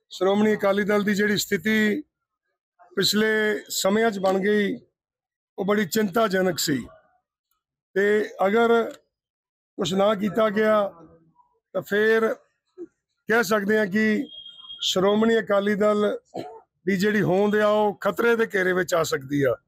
श्रोमणी अकाली दल की जिहड़ी स्थिति पिछले समय बन गई वो बड़ी चिंताजनक सी। ते अगर कुछ ना किया गया तो फिर कह सकते हैं कि श्रोमणी अकाली दल की जिहड़ी होंद आ वो खतरे के घेरे में आ सकती है।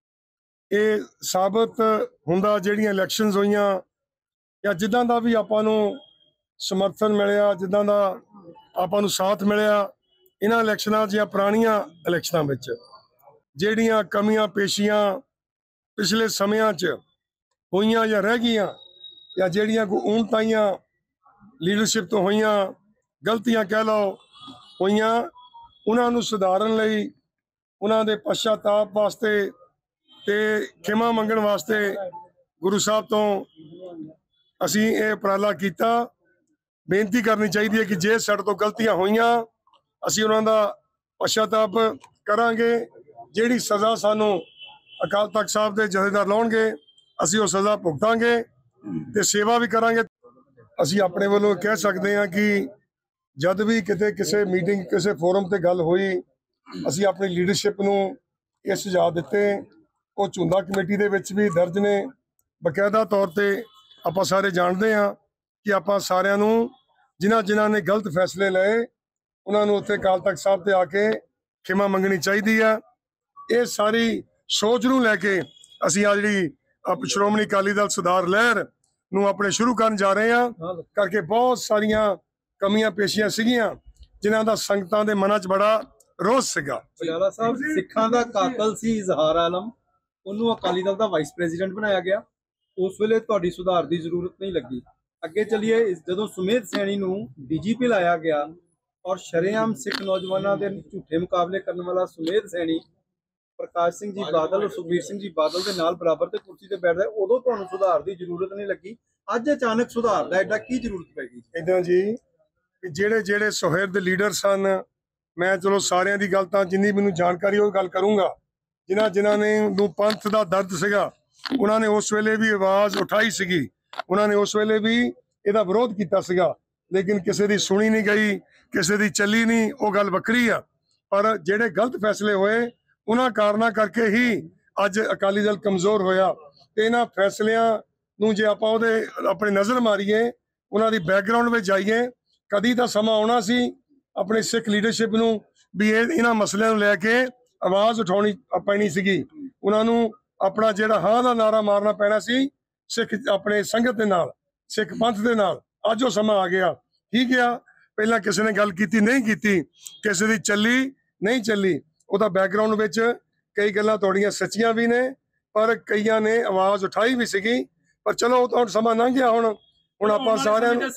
ये साबित हुंदा जिहड़ियां इलैक्शनस होईयां या जिद्दां दा भी आपां नूं समर्थन मिलिया, जिद्दां दा आपां नूं साथ मिलिया इन्हां इलैक्शनां या पुराणियां इलैक्शनां विच जिहड़ियां कमियां पेशियां पिछले समयां च होईयां या रह गईयां या जिहड़ियां कोई ऊणताइयां लीडरशिप तो होईयां, गलतियां कह लो होईयां, उन्हां नूं सुधारन लई उन्हां दे पश्चाताप वास्ते ते खिमा मंगण वास्ते गुरु साहब तो असीं ये उपराला कीता। बेनती करनी चाहिए है कि जे साडे तो गलतियां होईयां असीं उन्हां दा पश्चाताप करांगे। जिहड़ी सज़ा सानूं अकाल तख्त साहब दे जथेदार लाउणगे असीं वो सज़ा भुगतांगे ते सेवा भी करांगे। असीं अपने वल्लों कह सकते हैं कि जद भी किते किसी मीटिंग किसी फोरम ते गल होई असीं अपनी लीडरशिप नूं ये सुझाव दिते। वो झुंदा कमेटी दे विच भी दर्ज ने, बकायदा तौर ते आपां सारे जानते हैं कि आपां सारिआं नूं जिन्हां ने गलत फैसले लए उन्हां नूं उत्थे अकाल तख्त साहब ते आके खिमा मंगनी चाहिदी है। ये सारी सोच नूं लैके असीं आ जिहड़ी श्रोमणी अकाली दल सुधार लहर नूं अपने शुरू करन जा रहे हैं। करके बहुत सारियां कमियां पेशियां सीगियां जिन्हां दा संगतां दे मनां च बड़ा रोष सीगा। बजाला साहब सिखां दा कातल सी इजहार आलम, ਉਹਨੂੰ अकाली दल का वाइस प्रेजिडेंट बनाया गया। उस वेले तुहाडी सुधार की जरूरत नहीं लगी। अगे चलिए जदों सुमेध सैनी नूं डीजीपी लाया गया और शरेआम सिख नौजवानों के झूठे मुकाबले करने वाला सुमेध सैनी प्रकाश सिंह जी बादल और सुखबीर सिंह जी बादल के नाल बराबर ते कुर्सी ते बैठदा, उदों तुहानूं सुधार की जरूरत नहीं लगी। अज अचानक सुधार दा एडा की जरूरत पै गई? इदां जी ਜਿਹੜੇ सुहैर दे लीडर सन, मैं चलो सारियां दी गल तां जिन्नी मैनूं जानकारी ਉਹ गल करूँगा। जिन्हां ने नूं पंथ दा दर्द सीगा उन्हां ने उस वेले भी आवाज़ उठाई सीगी, उन्हां ने उस वेले भी इहदा विरोध कीता सीगा, लेकिन किसी दी सुनी नहीं गई, किसी दी चली नहीं। वो गल वक्री आ, पर जिहड़े गलत फैसले होए उन्हां कारणा करके ही अज अकाली दल कमज़ोर होया। ते इन्हां फैसलियां नूं जे आपां उहदे अपनी नज़र मारीए उन्हां दी बैकग्राउंड विच जाइए, कदी तां समा आउणा सी अपनी सिख लीडरशिप नूं भी इन्हां मसलिਆਂ ਨੂੰ ਲੈ के आवाज़ उठाउणी पैनी सीगी। उन्हां नूं अपना जिहड़ा हाँ दा नारा मारना पैना सी सिख अपने संगत दे नाल, सिख पंथ दे नाल। अज वो समा आ गया। ठीक है, पहला किसी ने गल कीती नहीं कीती, किसी दी चली नहीं चली, उहदा बैकग्राउंड विच कई गल्लां तुहाडीआं सच्चियां भी ने पर कईयां ने आवाज़ उठाई भी सीगी। पर चलो वो तो समा लंघ गया। हुण आपां सारिआं नूं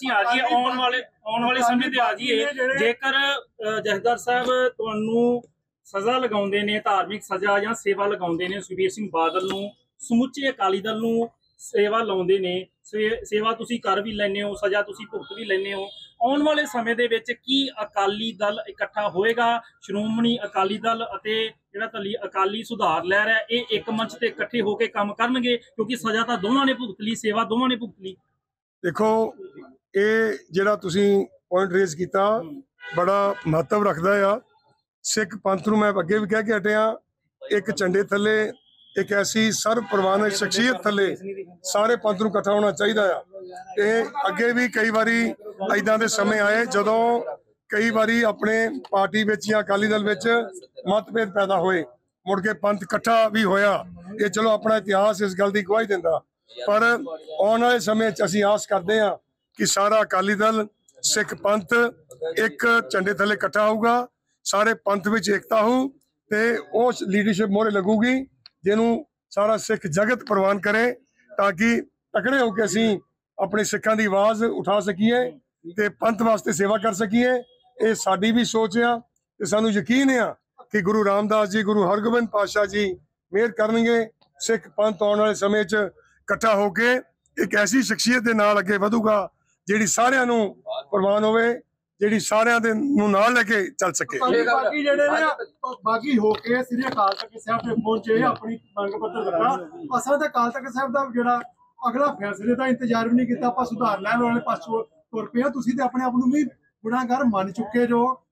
आउण वाले समय ते आ जाइए। जेकर जथेदार साहब तुहानूं सज़ा लगाउंदे ने, धार्मिक सज़ा या सेवा लगाउंदे ने, सुखबीर सिंह बादल नूं समुचे अकाली दल नूं सेवा लाउंदे ने, सेवा तुसीं कर भी लैंदे हो, सज़ा तुसीं भुगत भी लैंदे हो, आउण वाले समय दे विच की अकाली दल इकट्ठा होएगा? श्रोमणी अकाली दल अते जिहड़ा अकाली सुधार लहर है ये एक मंच ते इकट्ठे होकर काम करनगे? क्योंकि सज़ा तां दोवां ने भुगत ली, सेवा दोवां ने भुगत ली। देखो ये जिहड़ा तुसीं पॉइंट रेज कीता बड़ा महत्व रखदा आ। सिख पंथ नूं मैं अगे भी कह के हटिया, एक झंडे थले एक ऐसी सर्व प्रवान शख्सियत थले सारे पंथ नूं इकट्ठा होना चाहिए आ। ते अगे भी कई बारी इदां दे समय आए जदों कई बारी अपने पार्टी विच या अकाली दल विच मतभेद पैदा होए, मुड़ के पंथ इकट्ठा भी होया। ये चलो अपना इतिहास इस गल की गवाही दिंदा। पर आने वाले समय असीं आस करते हैं कि सारा अकाली दल सिख पंथ एक झंडे थले इकट्ठा होगा, सारे पंथ विच एकता हो ते उस लीडरशिप मोहरे लगूगी जिन्हों सारा सिख जगत प्रवान करे, ताकि तकड़े होकर असीं अपने सिखां दी आवाज़ उठा सकीए ते पंथ वास्ते सेवा कर सकीए। ये साडी भी सोच आ ते सानू यकीन है कि गुरु रामदास जी, गुरु हरगोबिंद पातशाह जी मेहर करनगे। सिख पंथ आने वाले समय च इकट्ठा होके एक ऐसी शख्सियत दे नाल अगे वधूगा जिहड़ी सारिआं नूं प्रवान होवे, ਜਿਹੜੀ ਸਾਰਿਆਂ ਦੇ ਨੂੰ ਨਾਲ ਲੈ ਕੇ ਚੱਲ ਸਕੇ। ਬਾਕੀ ਜਿਹੜੇ ਨੇ ਬਾਕੀ ਹੋ ਕੇ ਸ੍ਰੀ ਅਕਾਲ ਤਖਤ ਸਾਹਿਬ ਤੇ ਪਹੁੰਚੇ ਆਪਣੀ ਮੰਗ ਪੱਤਰ ਦਿੱਤਾ। ਅਸਾਂ ਤਾਂ ਅਕਾਲ ਤਖਤ ਸਾਹਿਬ ਦਾ ਜਿਹੜਾ ਅਗਲਾ ਫੈਸਲੇ ਦਾ ਇੰਤਜ਼ਾਰ ਵੀ ਨਹੀਂ ਕੀਤਾ, ਆਪਾਂ ਸੁਧਾਰ ਲੈਣ ਵਾਲੇ ਪਾਸੋਂ ਤੁਰ ਪਏ। ਤੁਸੀਂ ਤੇ ਆਪਣੇ ਆਪ ਨੂੰ ਵੀ ਗੁਨਾਹਗਾਰ ਮੰਨ ਚੁੱਕੇ ਜੋ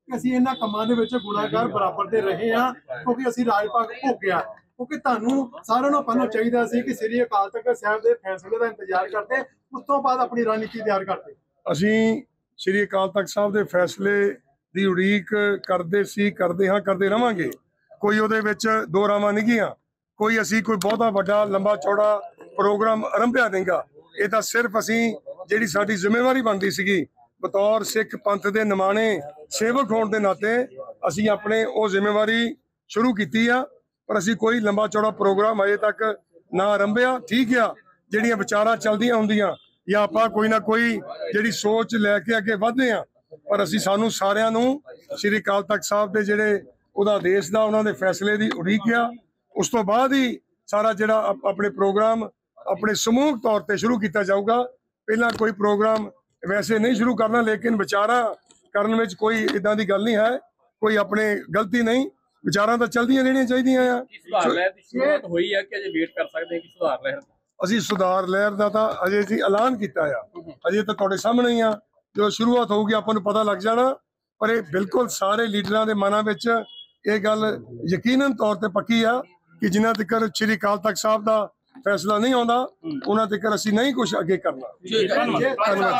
ਕਿ ਅਸੀਂ ਇਹਨਾਂ ਕੰਮਾਂ ਦੇ ਵਿੱਚ ਗੁਨਾਹਗਾਰ ਬਰਾਬਰ ਦੇ ਰਹੇ ਹਾਂ, ਕਿਉਂਕਿ ਅਸੀਂ ਰਾਜ ਭਾਗ ਭੋਗਿਆ। ਕਿਉਂਕਿ ਤੁਹਾਨੂੰ ਸਾਰਿਆਂ ਨੂੰ ਪਹਿਲਾਂ ਚਾਹੀਦਾ ਸੀ ਕਿ ਸ੍ਰੀ ਅਕਾਲ ਤਖਤ ਸਾਹਿਬ ਦੇ ਫੈਸਲੇ ਦਾ ਇੰਤਜ਼ਾਰ ਕਰਦੇ, ਉਸ ਤੋਂ ਬਾਅਦ ਆਪਣੀ ਰਣਨੀਤੀ ਤਿਆਰ ਕਰਦੇ। ਅਸੀਂ ਸ੍ਰੀ ਅਕਾਲ ਤਖਤ ਸਾਹਿਬ ਦੇ ਫੈਸਲੇ ਦੀ ਉਡੀਕ ਕਰਦੇ ਸੀ, ਕਰਦੇ ਹਾਂ, ਕਰਦੇ ਰਵਾਂਗੇ। ਕੋਈ ਉਹਦੇ ਵਿੱਚ ਦੋ ਰਾਵਾਂ ਨਹੀਂ ਗੀਆਂ, ਕੋਈ ਅਸੀਂ ਕੋਈ ਬਹੁਤਾ ਵੱਡਾ ਲੰਬਾ ਚੌੜਾ ਪ੍ਰੋਗਰਾਮ ਆਰੰਭਿਆ ਨਹੀਂਗਾ। ਇਹ ਤਾਂ ਸਿਰਫ ਅਸੀਂ ਜਿਹੜੀ ਸਾਡੀ ਜ਼ਿੰਮੇਵਾਰੀ ਬਣਦੀ ਸੀਗੀ ਬਤੌਰ ਸਿੱਖ ਪੰਥ ਦੇ ਨਿਮਾਣੇ ਸੇਵਕ ਹੋਣ ਦੇ ਨਾਤੇ ਅਸੀਂ ਆਪਣੇ ਉਹ ਜ਼ਿੰਮੇਵਾਰੀ ਸ਼ੁਰੂ ਕੀਤੀ ਆ, ਪਰ ਅਸੀਂ ਕੋਈ ਲੰਬਾ ਚੌੜਾ ਪ੍ਰੋਗਰਾਮ ਅਜੇ ਤੱਕ ਨਾ ਆਰੰਭਿਆ। ਠੀਕ ਆ, ਜਿਹੜੀਆਂ ਵਿਚਾਰਾਂ ਚੱਲਦੀਆਂ ਹੁੰਦੀਆਂ ਜਾਂ ਆਪਾਂ ਕੋਈ ਨਾ ਕੋਈ ਜਿਹੜੀ ਸੋਚ ਲੈ ਕੇ ਅੱਗੇ ਵਧਦੇ ਆ, ਪਰ ਅਸੀਂ ਸਾਨੂੰ ਸਾਰਿਆਂ ਨੂੰ ਸ੍ਰੀ ਅਕਾਲ ਤਖਤ ਸਾਹਿਬ ਦੇ ਜਿਹੜੇ ਉਹਦਾ ਆਦੇਸ਼ ਦਾ ਉਹਨਾਂ ਦੇ ਫੈਸਲੇ ਦੀ ਉਡੀਕ ਆ। ਉਸ ਤੋਂ ਬਾਅਦ ਹੀ ਸਾਰਾ ਜਿਹੜਾ ਆਪਣੇ ਪ੍ਰੋਗਰਾਮ ਆਪਣੇ ਸਮੂਹਿਕ ਤੌਰ ਤੇ ਸ਼ੁਰੂ ਕੀਤਾ ਜਾਊਗਾ। ਪਹਿਲਾਂ ਕੋਈ ਪ੍ਰੋਗਰਾਮ ਵੈਸੇ ਨਹੀਂ ਸ਼ੁਰੂ ਕਰਨਾ, ਲੇਕਿਨ ਵਿਚਾਰਾਂ ਕਰਨ ਵਿੱਚ ਕੋਈ ਇਦਾਂ ਦੀ ਗੱਲ ਨਹੀਂ ਹੈ, ਕੋਈ ਆਪਣੇ ਗਲਤੀ ਨਹੀਂ, ਵਿਚਾਰਾਂ ਤਾਂ ਚਲਦੀਆਂ ਰਹਿਣੀਆਂ ਚਾਹੀਦੀਆਂ ਆ। ਸੁਧਾਰ ਲਹਿਰ ਦੀ ਸ਼ੁਰੂਆਤ ਹੋਈ ਹੈ ਕਿ ਅਜੇ ਵੇਟ ਕਰ ਸਕਦੇ ਹਾਂ ਕਿ ਸੁਧਾਰ ਲਹਿਰ? ਅਸੀਂ ਸੁਧਾਰ ਲਹਿਰ ਦਾ ਤਾਂ ਅਜੇ ਜੀ ਐਲਾਨ ਕੀਤਾ ਆ, ਅਜੇ ਤਾਂ ਤੁਹਾਡੇ ਸਾਹਮਣੇ ਹੀ ਆ। ਜਦੋਂ ਸ਼ੁਰੂਆਤ ਹੋਊਗੀ ਆਪਾਂ ਨੂੰ ਪਤਾ ਲੱਗ ਜਾਣਾ, ਪਰ ਇਹ ਬਿਲਕੁਲ ਸਾਰੇ ਲੀਡਰਾਂ ਦੇ ਮਨਾਂ ਵਿੱਚ ਇਹ ਗੱਲ ਯਕੀਨਨ ਤੌਰ ਤੇ ਪੱਕੀ ਆ ਕਿ ਜਿਨ੍ਹਾਂ ਤੱਕ ਸ੍ਰੀ ਅਕਾਲ ਤਖਤ ਸਾਹਿਬ ਦਾ ਫੈਸਲਾ ਨਹੀਂ ਆਉਂਦਾ ਉਹਨਾਂ ਤੱਕ ਅਸੀਂ ਨਹੀਂ ਕੁਝ ਅੱਗੇ ਕਰਨਾ। ਧੰਨਵਾਦ।